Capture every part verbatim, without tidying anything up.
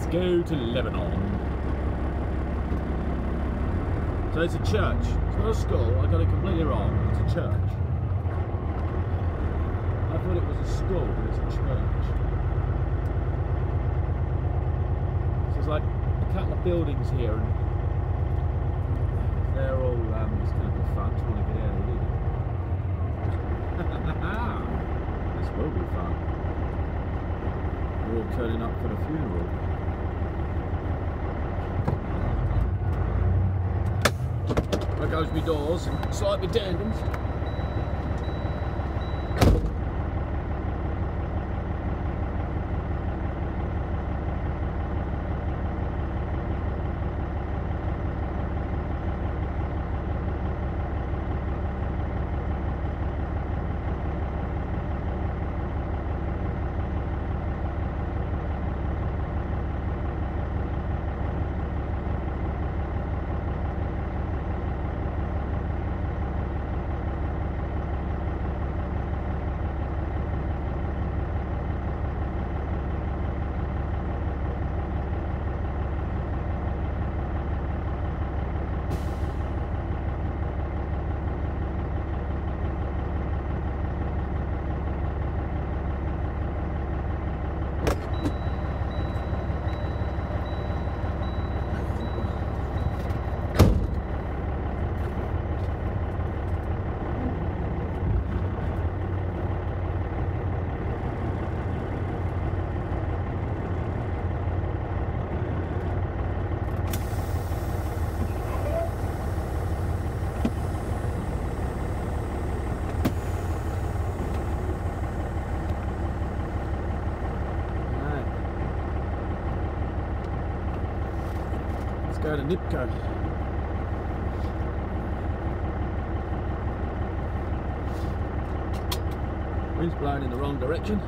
Let's go to Lebanon. So it's a church. It's not a school. I got it completely wrong. It's a church. I thought it was a school, but it's a church. So there's like a couple of buildings here, and they're all. Um, it's going to be fun trying to get out of here. This will be fun. We're all turning up for the funeral. There goes my doors and slide my tandems. Go to Nipco. Wind's blowing in the wrong direction.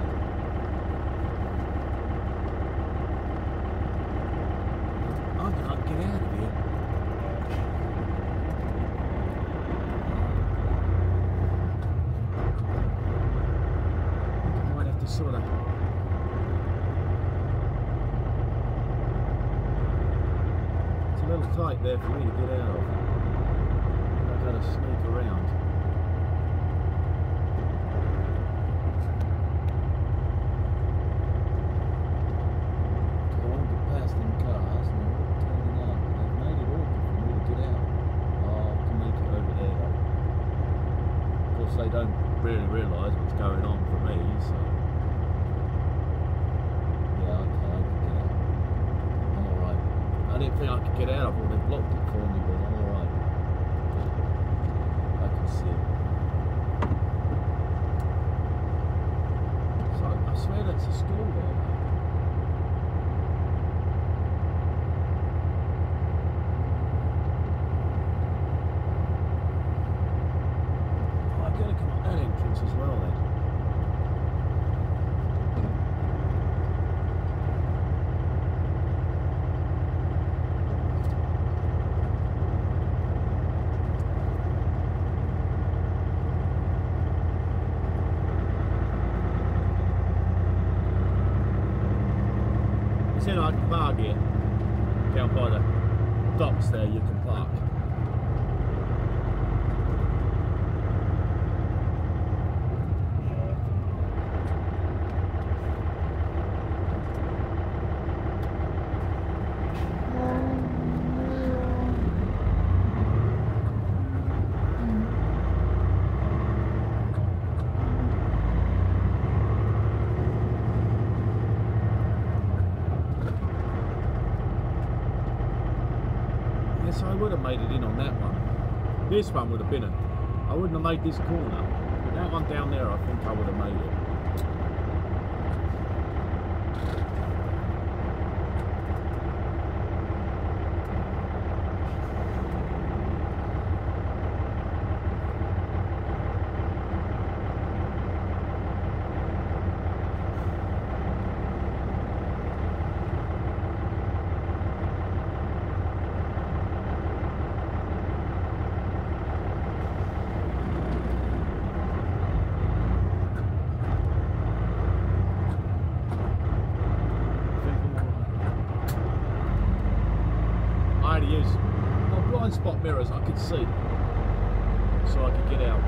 I can't get out of here. I might have to sort of. A little tight there for me to get out of. I've got to sneak around. Because I want to get past them cars and they're all turning up. They've made it awkward for me to get out. Oh, I can make it over there though. Of course they don't really realise what's going on for me, so. Yeah, okay, I can get out. I'm alright. I didn't think I could get out of it, they blocked it for me, but I'm alright. I can see it. So I swear that's a school there. Oh, I've got to come up that entrance as well then. I can park here, down by the docks there you can park. Yes, I would have made it in on that one. This one would have been a... I wouldn't have made this corner. But that one down there, I think I would have made it. had to use my blind spot mirrors. I could see, so I could get out.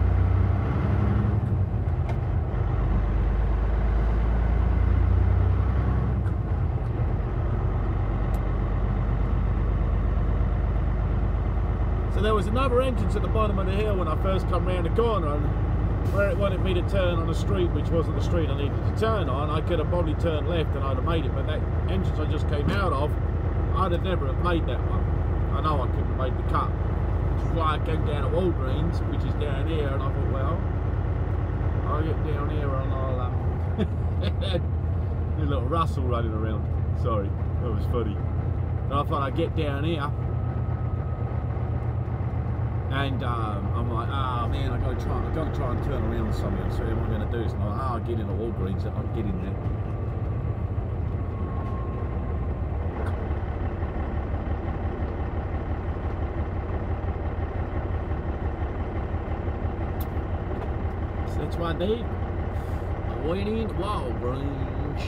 So there was another entrance at the bottom of the hill when I first come round the corner, and where it wanted me to turn on a street which wasn't the street I needed to turn on, I could have probably turned left and I'd have made it, but that entrance I just came out of, I'd have never have made that one. I know I couldn't have made the cut, which is why I came down to Walgreens, which is down here, and I thought, well, I'll get down here and I'll um there's a little Russell running around. Sorry, that was funny. And I thought I'd get down here. And um, I'm like, ah, oh, man, I gotta try, I gotta try and turn around somewhere. So what am I gonna do? So I'm like, ah, oh, I'll get into Walgreens. I'll get in there. So that's what I did. I went into Walgreens.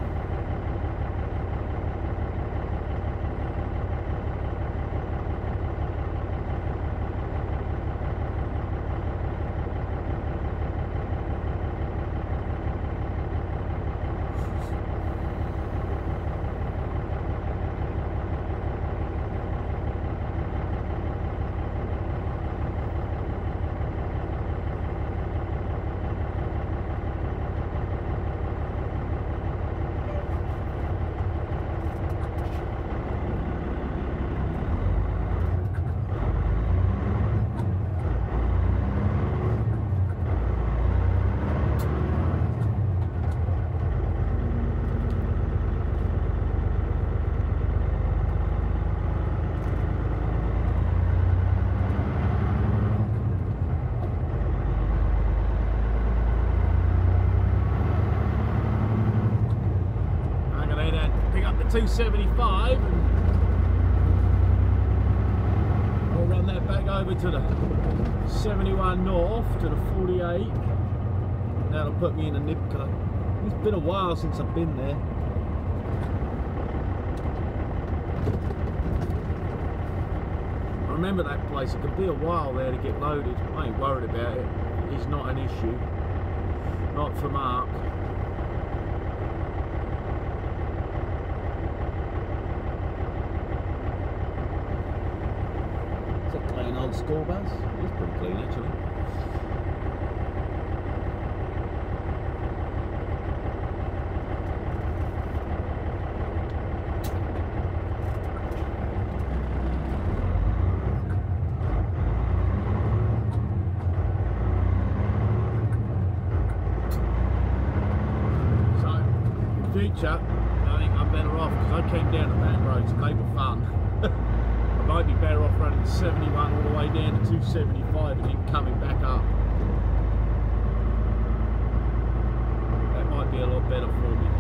two seventy-five, and I'll run that back over to the seventy-one north to the forty-eight. That'll put me in a nip cut. It's been a while since I've been there. I remember that place. It can be a while there to get loaded. I ain't worried about it. It's not an issue. Not for Mark. Old school bus. It's pretty clean actually. So, in future, I think I'm better off because I came down the back roads and they were fun. I might be better off running seventy-one all the way down to two seventy-five and then coming back up. That might be a lot better for me.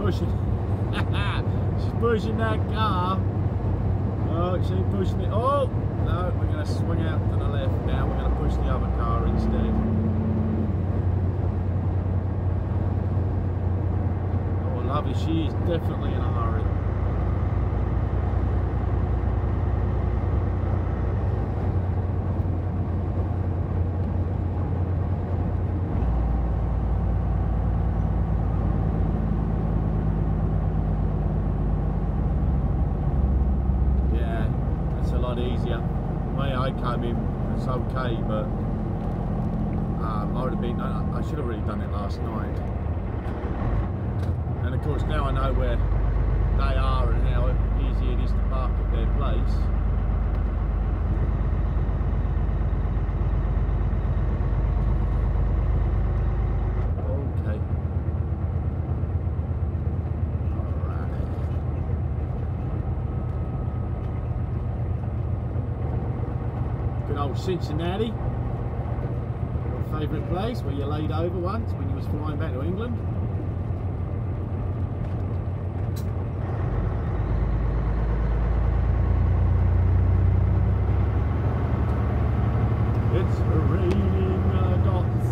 pushing. She's pushing that car. Oh, she's pushing it. Oh, no, we're going to swing out to the left now. We're going to push the other car instead. Oh, lovely. She is definitely in a hurry. Easier. The way I came in, it's okay, but um, I would have been. I, I should have really done it last night. And of course, now I know where they are and how easy it is to park at their place. Old Cincinnati, your favourite place where you laid over once when you was flying back to England. It's raining uh, dots.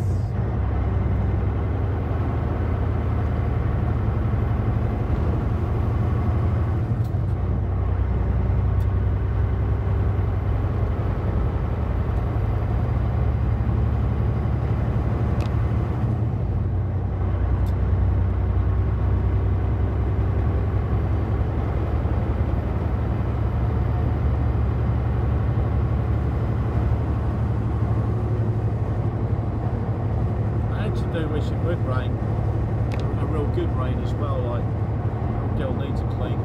I do wish it would rain, a real good rain as well, like girl needs a clean.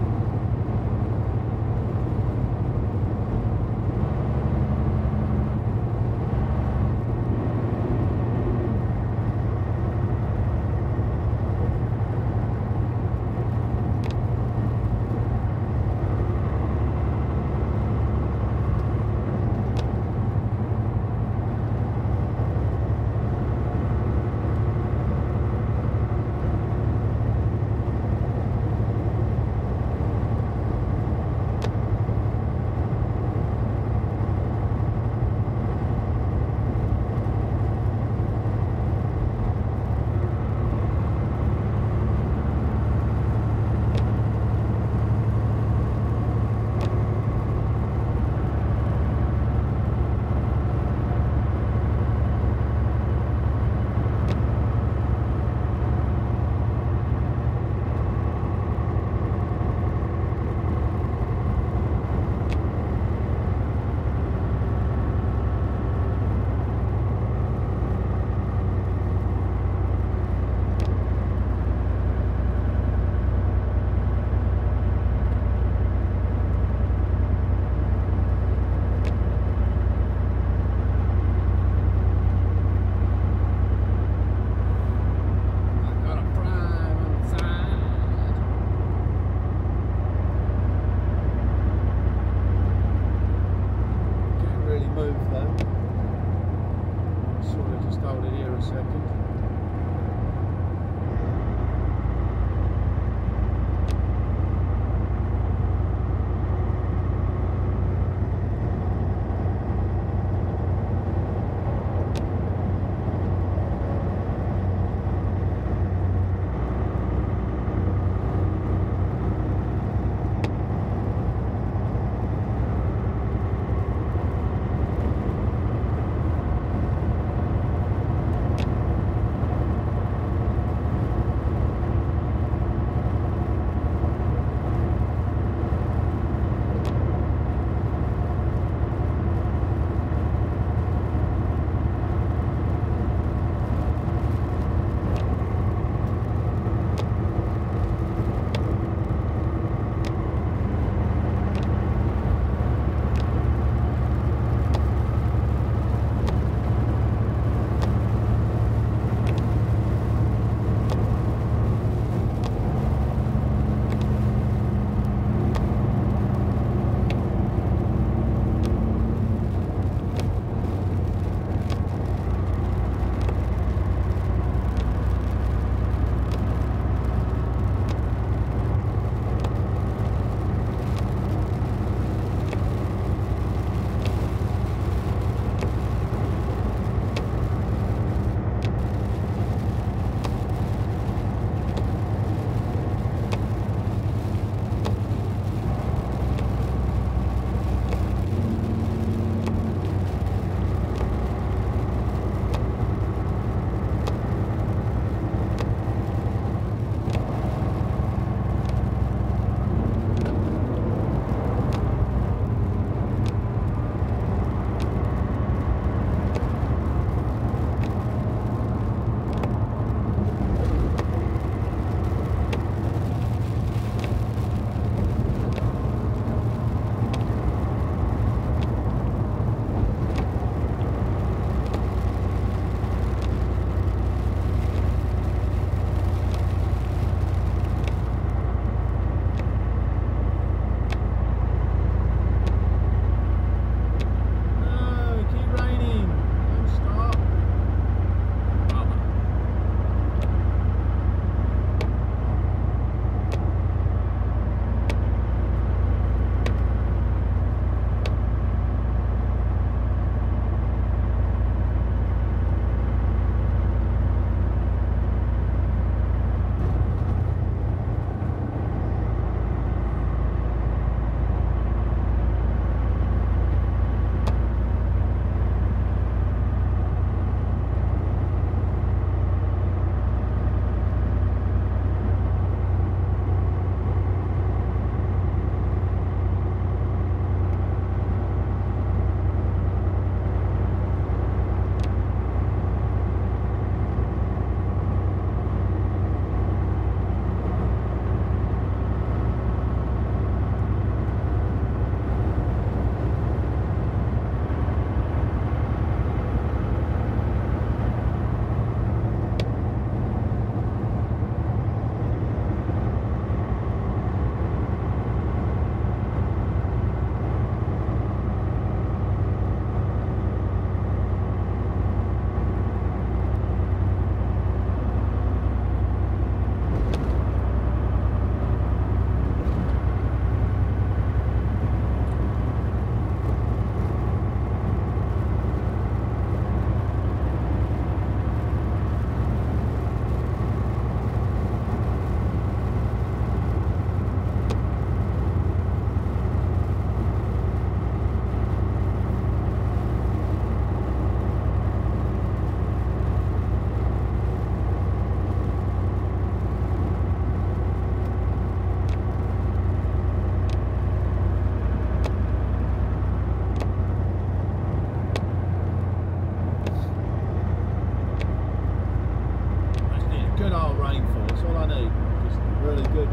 really good.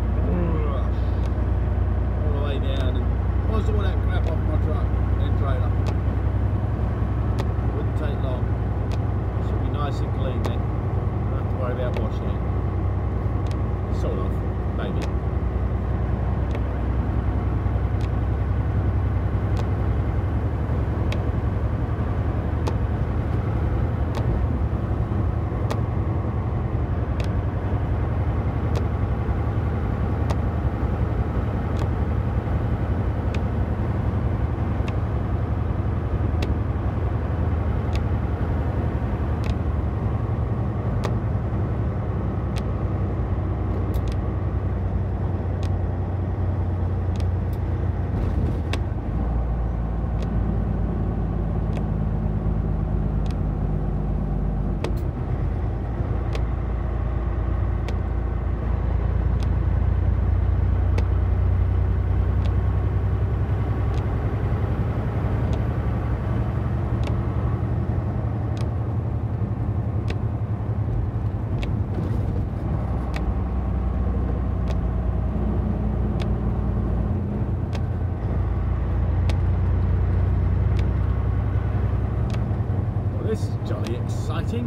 All the way down, and wash all that crap off my truck and trailer. Wouldn't take long. Should be nice and clean then. Don't have to worry about washing it. Sort of, maybe. This is jolly exciting.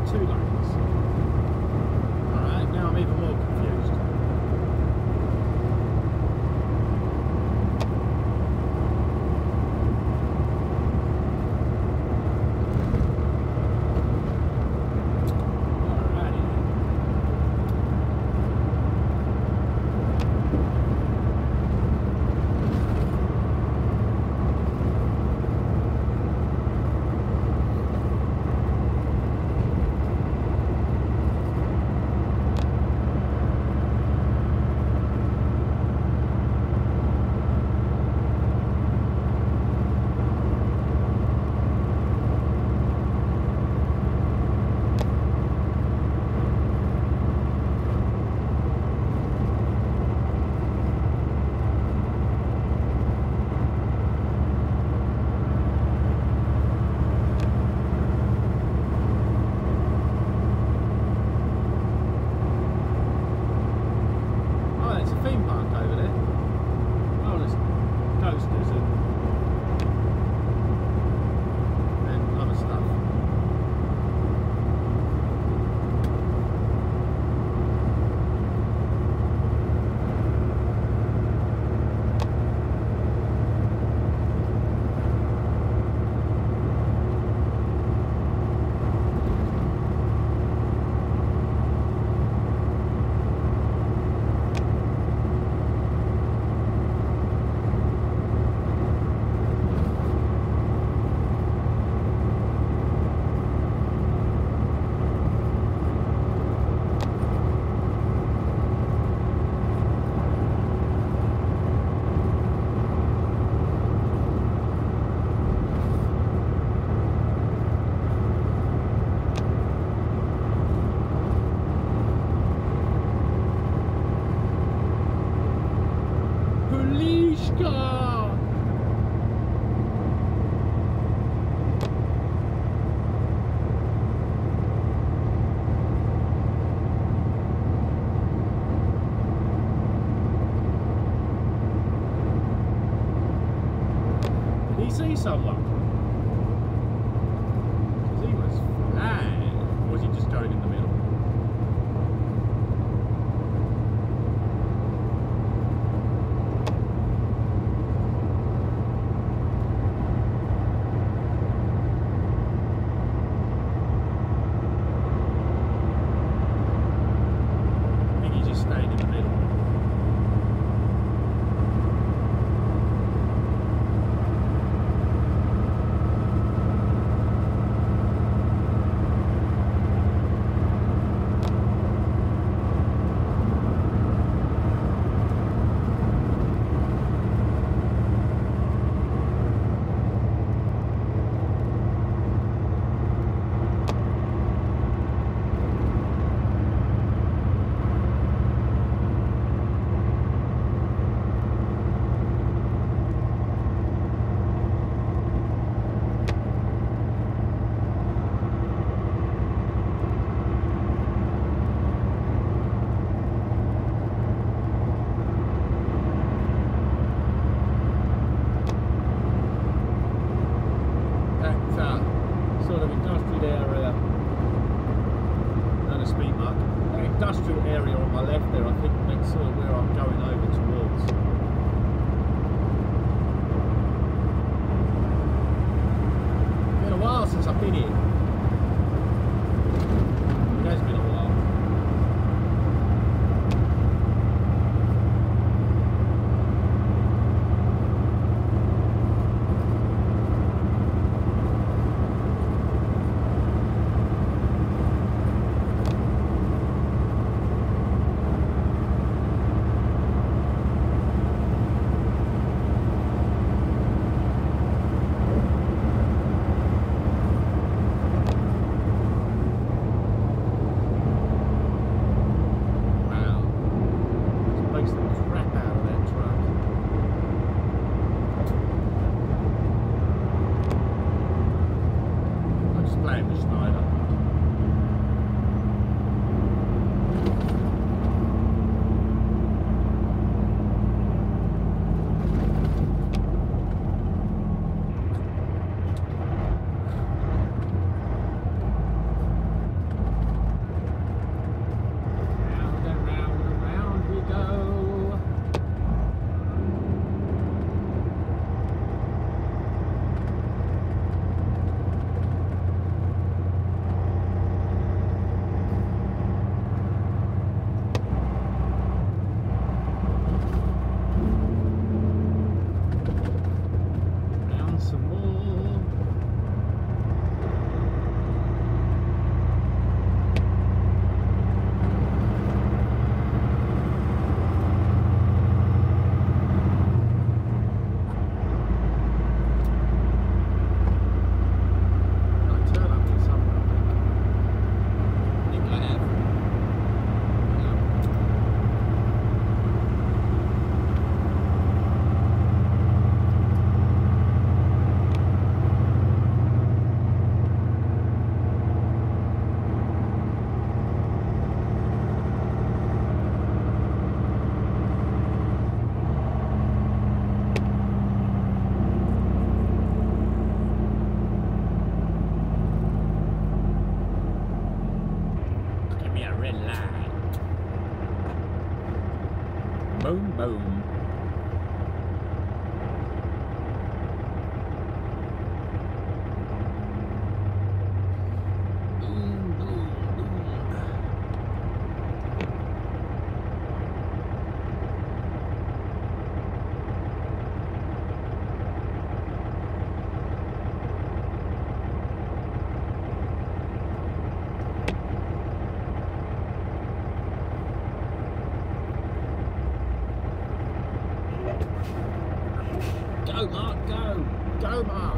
two lanes. Alright, now I'm even more confused. See someone? Because he was flying. Or was he just going in the middle? I think he just stayed in the middle. Industrial area on my left there, I think that's sort of where I'm going over towards. It's been a while since I've been here. It has been a while. some more. Boom, boom. Boom, boom, boom. Go, Mark, go! Go, Mark!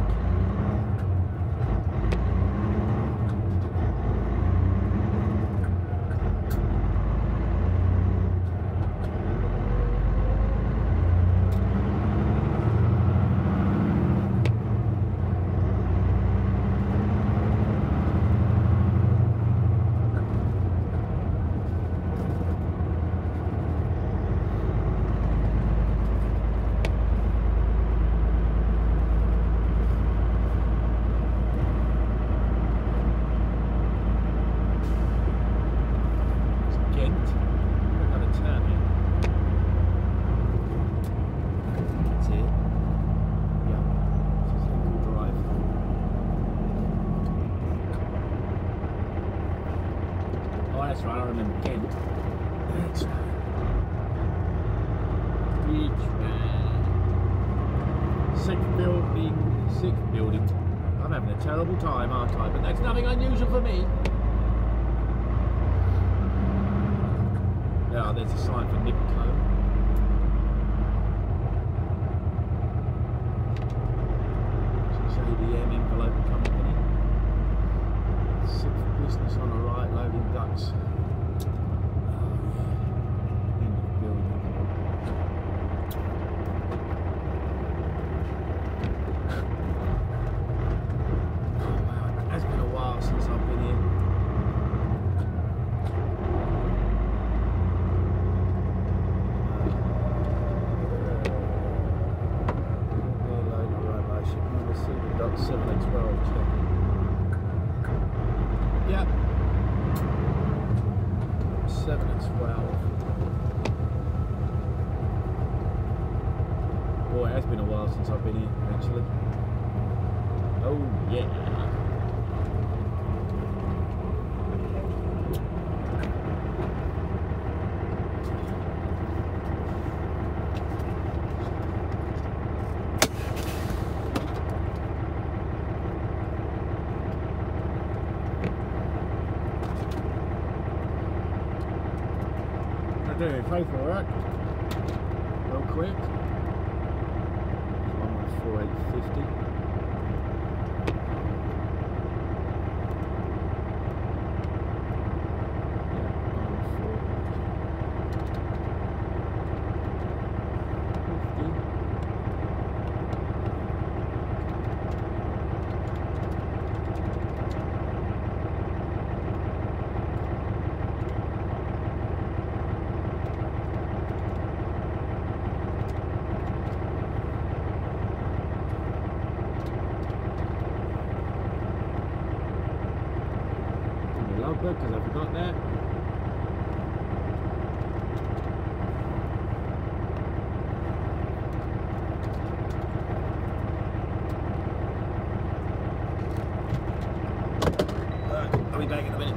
That's right, I remember Kent. That's right. Beach man. Sixth building, sixth building. I'm having a terrible time, aren't I? But that's nothing unusual for me. Yeah, there's a sign for Nipco. It's A D M envelope company. Sixth business on the right, loading ducks. seven and twelve, check. Yep. seven and twelve. Boy, it has been a while since I've been here, actually. Oh, yeah. Doing paperwork real quick. one one four eight fifty. Because I forgot that. Right, I'll be back in a minute.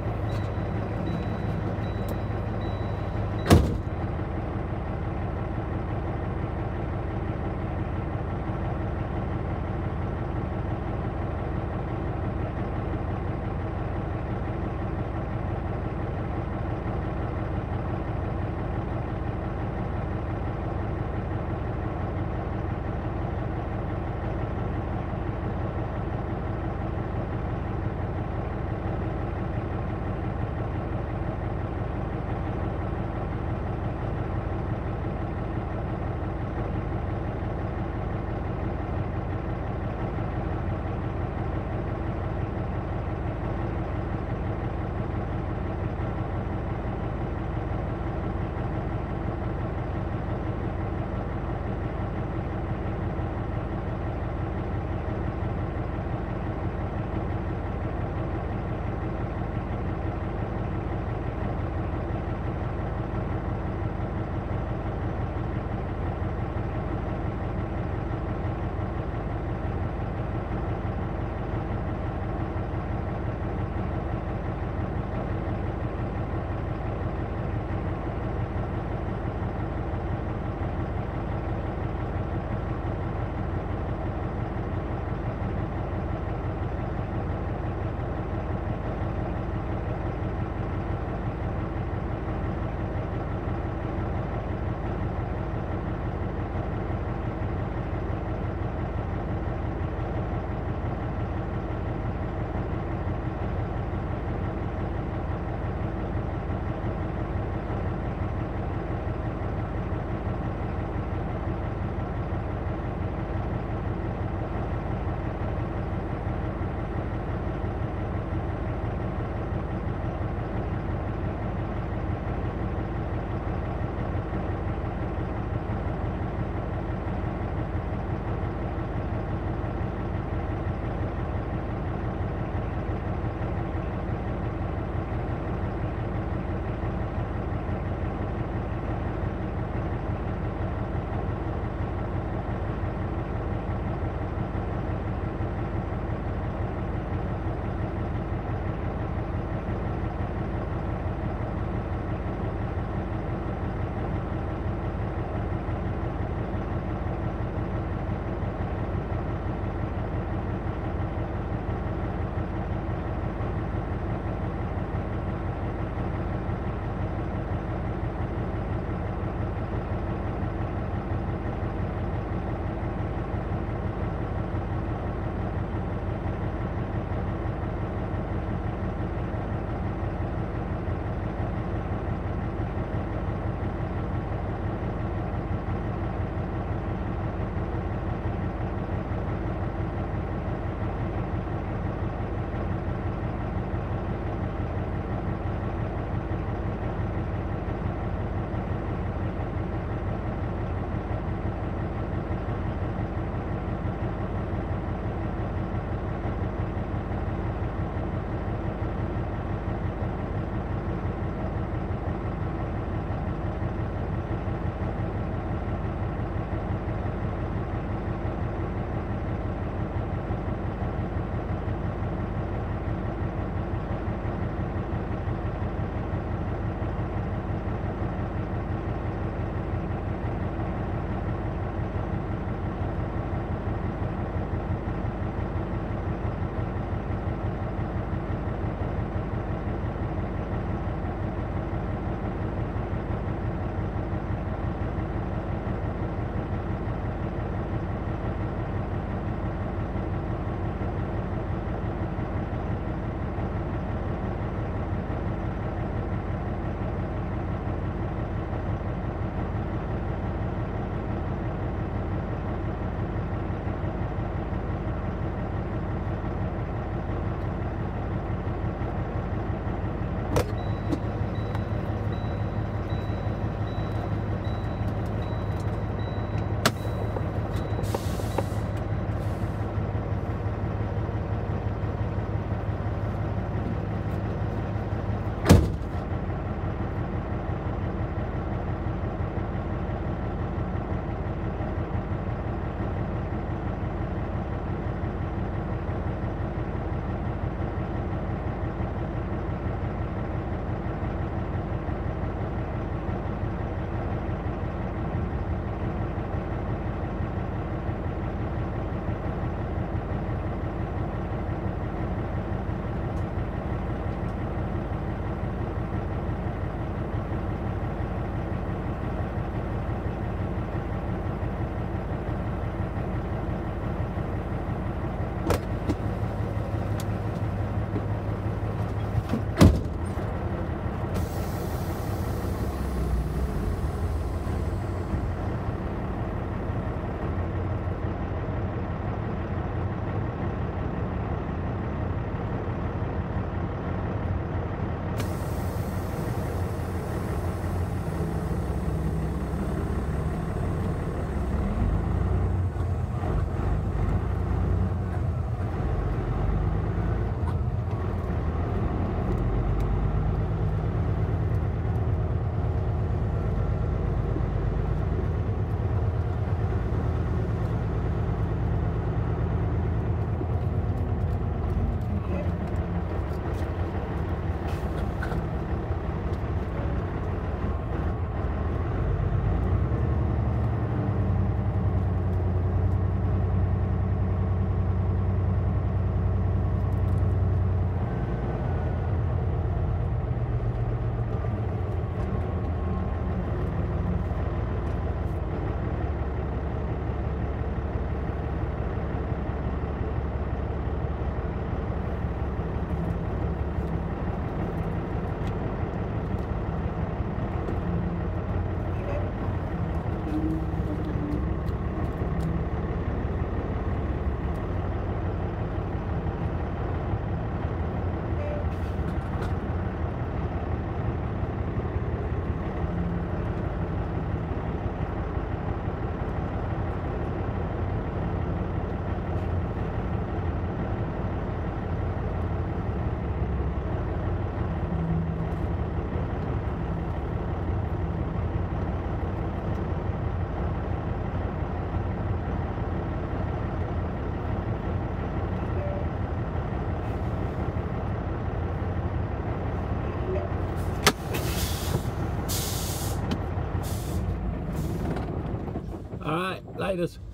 Laters.